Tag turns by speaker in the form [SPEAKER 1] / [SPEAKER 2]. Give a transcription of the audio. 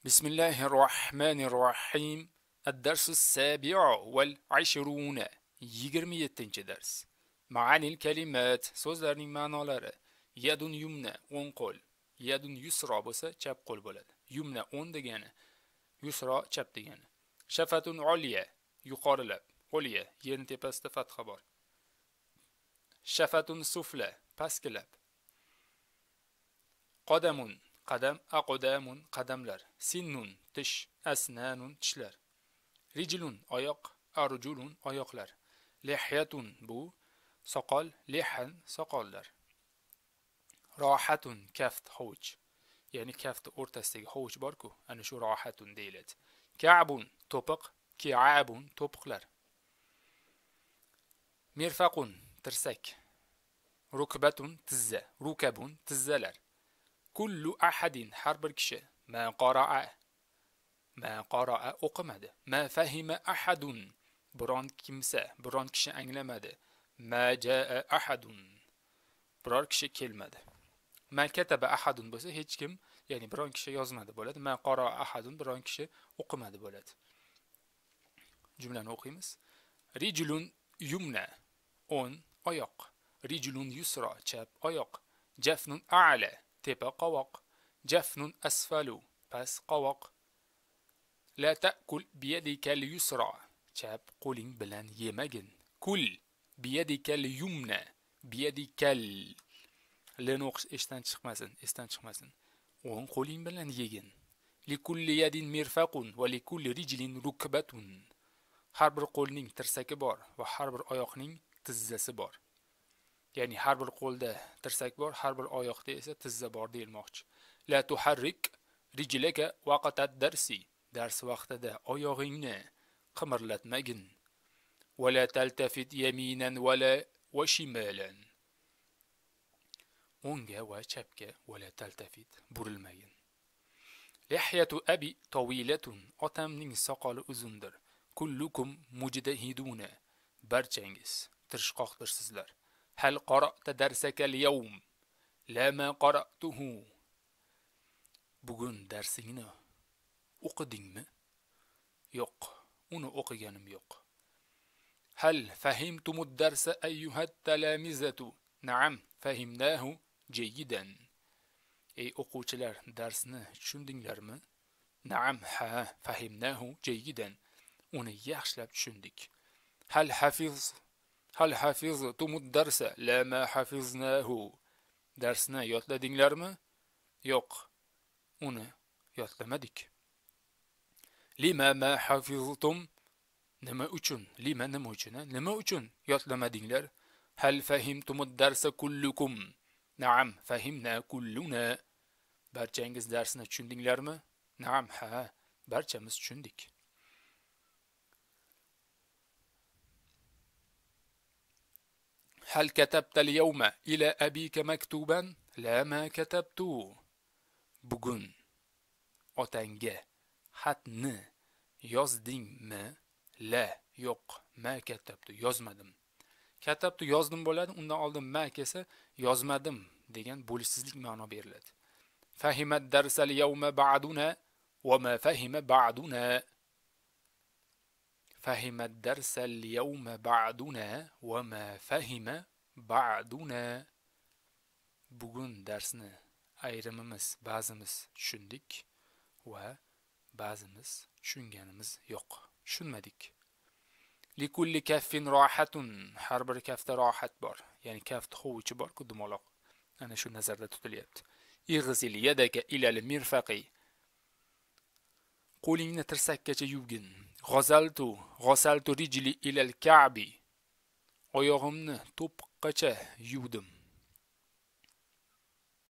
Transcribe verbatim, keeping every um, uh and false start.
[SPEAKER 1] بسم الله الرحمن الرحيم. الدرس السابع والعشرون يجرمي يتنج درس. معاني الكلمات سوزلرنين معنالары. يد يمنى اون قول. يد يسرى بوسا چپ قول بولد. يمنى اون دگانه. يسرى چپ دگانه. شفة عليا يقار لب. عليا yerin tepasida fatha bor. شفة سفلى pastki lab. قدم qadam aqdamun qadamlar. Sinnun tish, asnanun tishlar. Rijlun oyoq, arjulun oyoqlar. Lihyatun bu soqol, lihan soqollar. Rohatun kaft hovuch, ya'ni kaft o'rtasidagi hovuch bor-ku, ana shu rohatun deyiladi. Ka'bun to'piq, ki'abun to'piqlar. Mirfaqun tirsak. Rukbatun tizza, rukabun tizzalar. Kullu ahadin har bir kishi. Ma qara'a ma qara'a o'qimadi. Ma fahima ahadun biron kimsa, biron kishi anglamadi. Ma jaa ahadun biror kishi kelmadi. Ma kataba ahadun bo'lsa hech kim, ya'ni biron kishi yozmadi bo'ladi. Ma qara'a ahadun biron kishi o'qimadi bo'ladi. Jumlani o'qiymiz. Rijlun yumna o'ng oyoq. Rijlun yusra chap oyoq. Jafnun a'la tepa qovoq. Jafnun asfalu pas qovoq. La ta'kul biyadikal yusra chap qo'ling bilan yemagin. Kul biyadikal yumna biyadikal len o'qish esdan chiqmasin, esdan chiqmasin. O'ng qo'ling bilan yegin. Likulli yadin mirfaqun va likulli rijlin rukbatun. Har bir qo'lning tirsagi bor va har bir oyoqning tizzasi bor. Ya'ni har bir qo'lda tirsak bor, har bir oyoqda esa tizza bor deyilmoqchi. La tuharrik rijlaka waqtat darsi. Dars vaqtida oyog'ingni qimirlatmagin. Va la taltafit yaminan va la va shimalan. O'ngga va chapga va la taltafit burilmagin. Lihyatu abi tawilatun. Otamning soqoli uzundir. Kullukum mujdahiduna. Barchangiz tirishqoqdirsizlar. هل قرأت درسك اليوم؟ لا ما قرأته. Bugun darsingni o'qidingmi? Yo'q, uni o'qiganim yo'q. هل فهمتم الدرس أيها التلامذة؟ نعم فهمناه جيدا. Ey o'quvchilar, darsni tushundinglarmi? نعم ha فهمناه جيدا. Uni yaxshilab tushundik. هل حفظ هل حفظتم الدرس؟ لا ما حفظناه. Darsni yodladinglarmi? Yo'q, uni yodlamadik. Lima ma hafiztum? Nima uchun? Lima nima uchun? Nima uchun yodlamadinglar? Hal fahimtumud darsa kullukum? Naam, fahimna kulluna. Barchangiz darsni tushundinglarmi? Naam, ha, barchamiz tushundik. هل كتبت اليوم إلى أبيك مكتوبا؟ لا ما كتبت. Bugun otangga xatni yozdingmi? La, yo'q, ma katabtu, yozmadim. Katabtu yozdim bo'ladi, undan oldin ma kelsa yozmadim degan bo'lishsizlik ma'no beriladi. Fahimat darsal yawma ba'duna va ma fahima ba'duna. فهم الدرس اليوم بعدنا وما فهم بعدنا. Bugun darsni ayrimimiz, ba'zimiz tushundik va ba'zimiz tushunganimiz yo'q, tushunmadik. Likulli kaffin rohatun. Har bir kafda rohat bor, ya'ni kaft hovuchi bor-ku, dumaloq. Ana shu nazarda tutilyapti. Ig'sil yadaka ilal mirfaqi. Qo'lingni tirsakkacha yuvgin. G'azaltu, g'asaltu rijli ilal ka'bi. Oyog'imni to'piqqacha yuvdim.